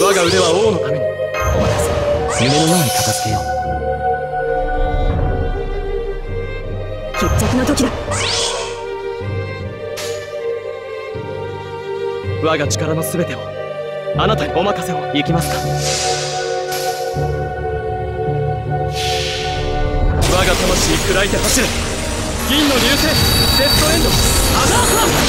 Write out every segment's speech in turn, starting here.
我が腕は王のために。お任せ。夢のように片付けよう。 決着の時だ。 我が力の全てをあなたにお任せを。行きますか。我が魂砕いて走れ。銀の流星デッドエンドアザーファ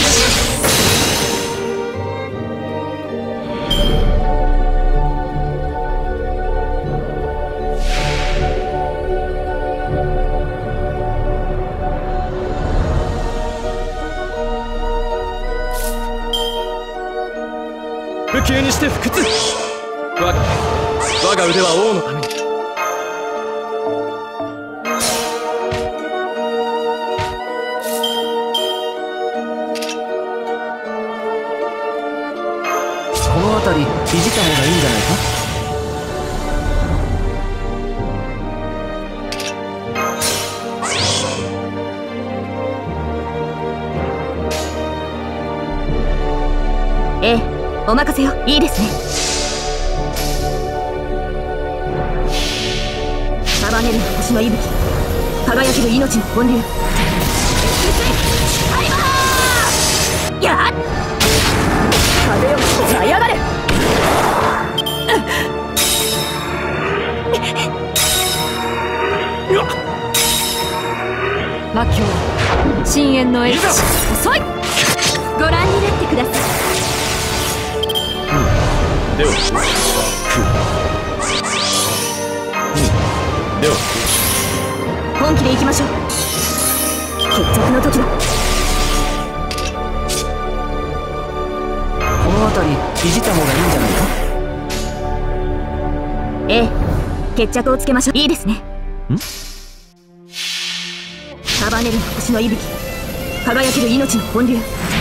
不朽にして不屈。我が腕は王のために。 この辺りいじった方がいいんじゃないか。 ええ、お任せよ。いいですね。束ねる星の息吹、輝ける命の本流。タイマーやっ風よ舞い上がれ。 魔境深淵のエッジ遅い。 ご覧になってください。 ではでは本気でいきましょう。決着の時だ。 この辺りいじった方がいいんじゃないか。 ええ、決着をつけましょう。いいですね。束ねる星の息吹、輝ける命の本流。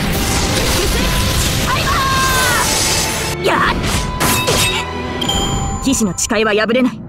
タイマーやっ騎士の誓いは破れない。